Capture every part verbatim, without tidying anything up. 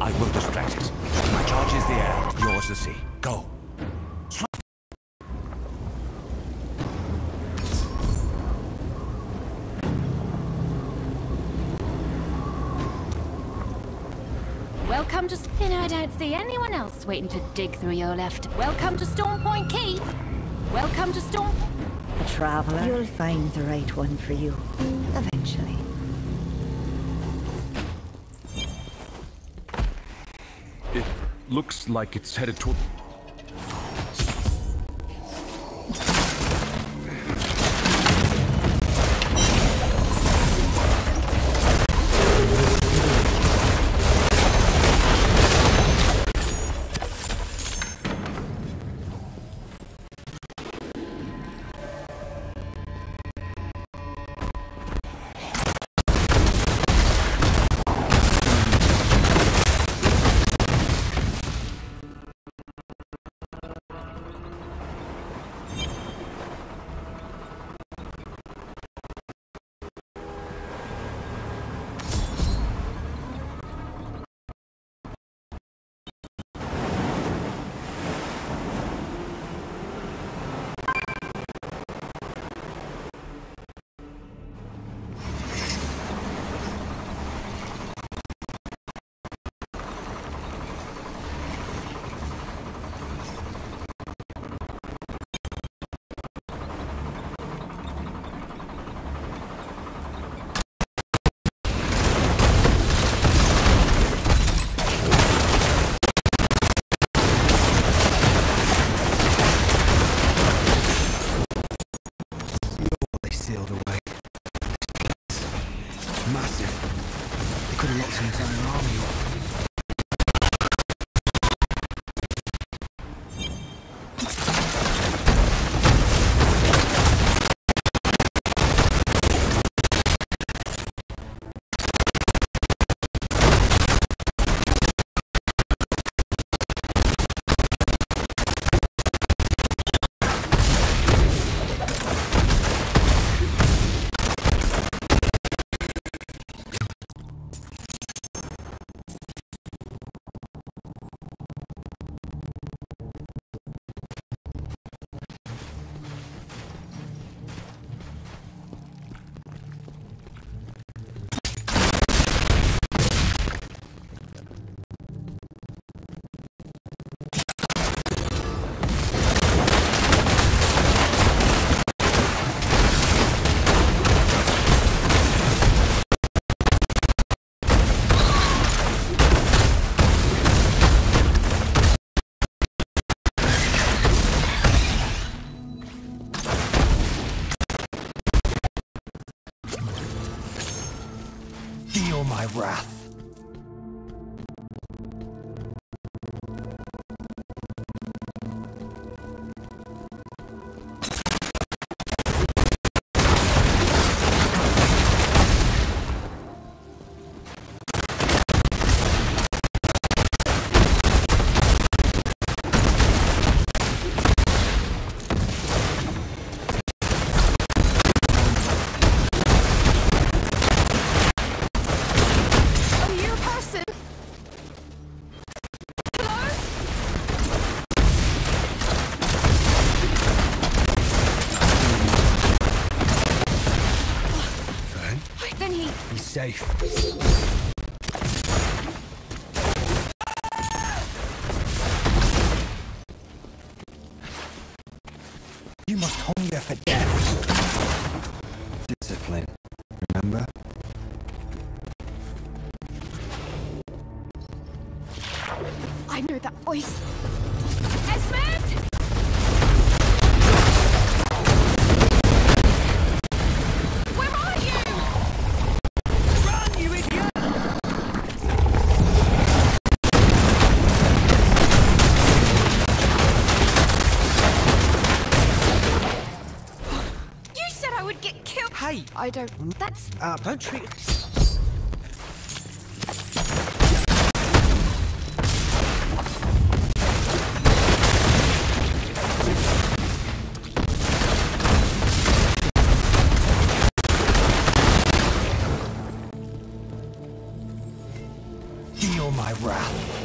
I will distract it. My charge is the air, yours the sea. Go. Welcome to... You know, I don't see anyone else waiting to dig through your left. Welcome to Stormpoint Key. Welcome to Storm... A traveler, you'll find the right one for you. Eventually. It looks like it's headed toward... my wrath. Safe. You must hunger for death. Discipline, remember? I know that voice. Esmond! I don't... That's... Uh, don't treat... Feel my wrath.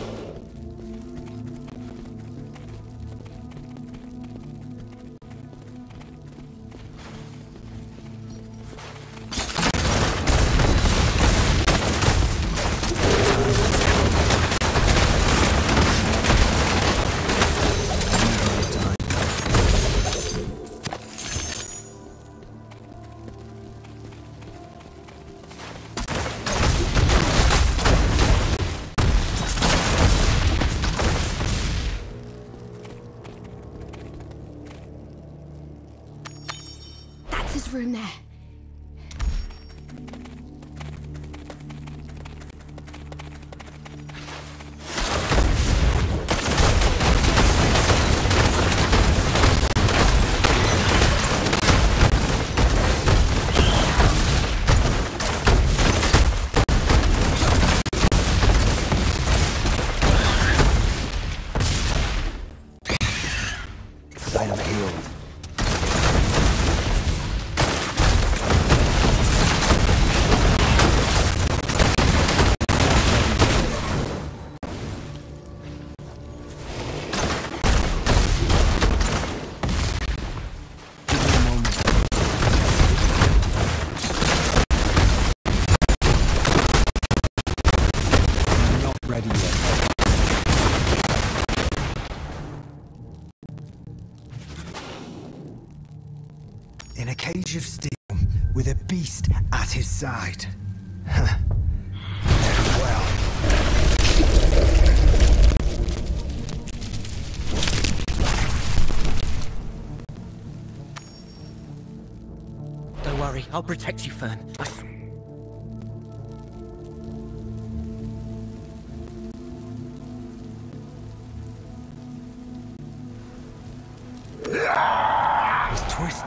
Room there. I am healed. In a cage of steel, with a beast at his side. Huh. Very well. Don't worry, I'll protect you, Fern. I... Twist.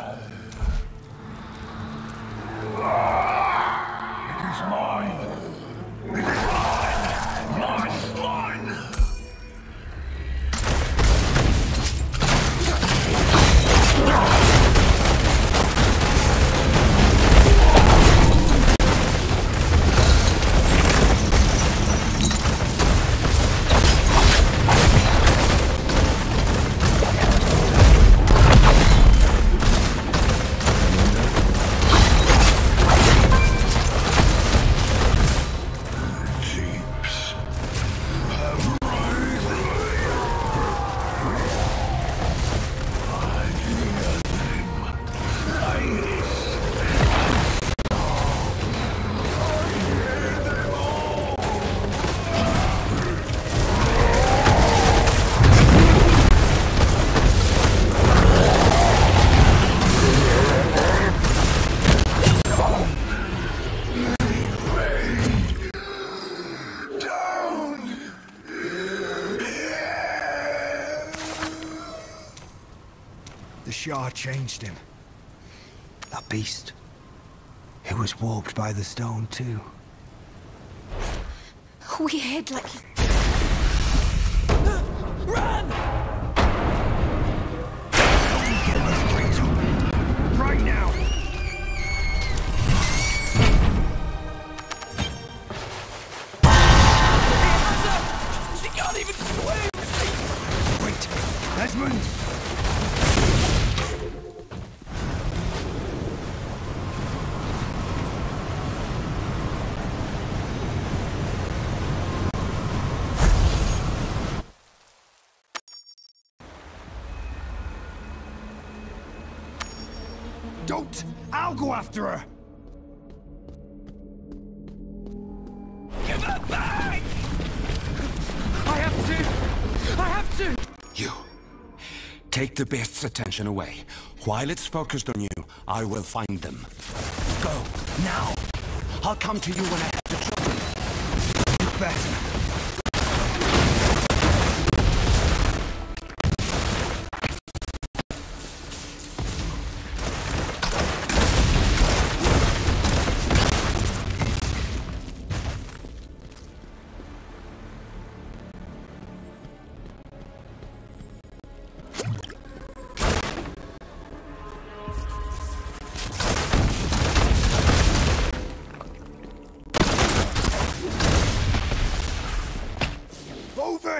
The Shah changed him. That beast. He was warped by the stone too. We hid like... Run! Get this Rachel. Right now! She can't even swim! Wait! Desmond! Don't! I'll go after her! Give her back! I have to! I have to! You. Take the beast's attention away. While it's focused on you, I will find them. Go, now! I'll come to you when I have the children. You better.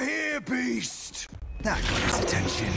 here, beast! That got his attention.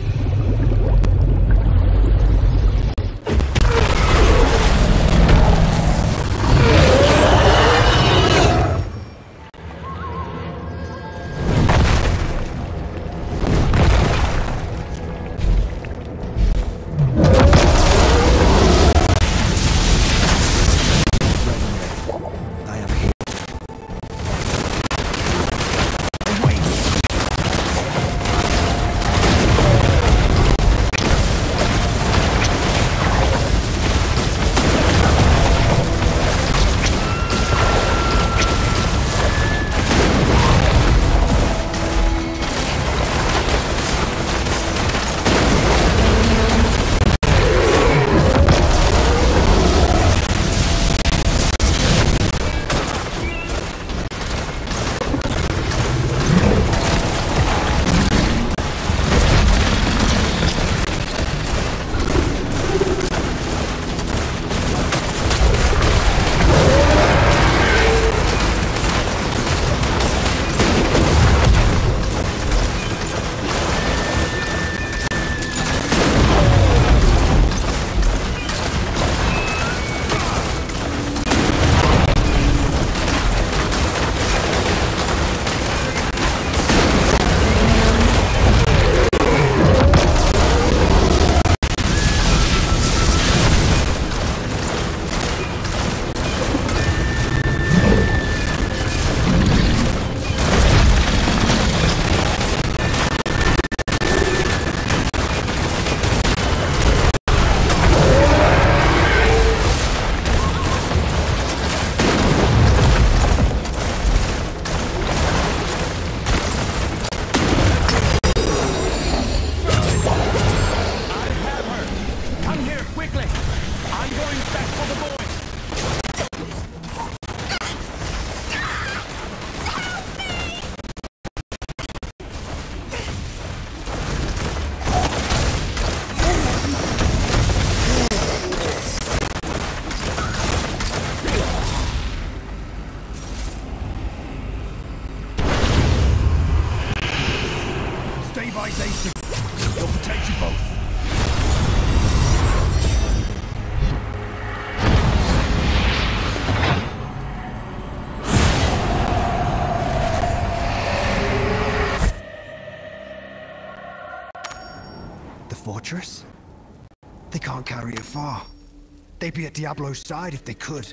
Fortress? They can't carry it far. They'd be at Diablo's side if they could.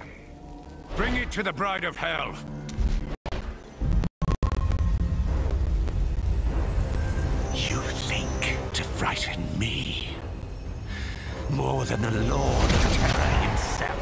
Bring it to the Bride of Hell. You think to frighten me more than the Lord of Terror himself?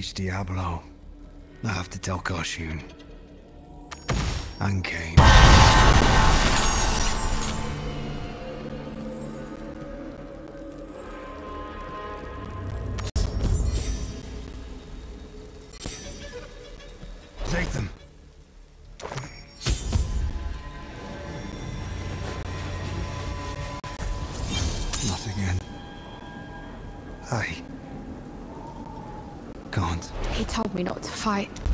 reach Diablo, I have to tell Koshun. And Kane. Zatham. Not again. I can't. He told me not to fight.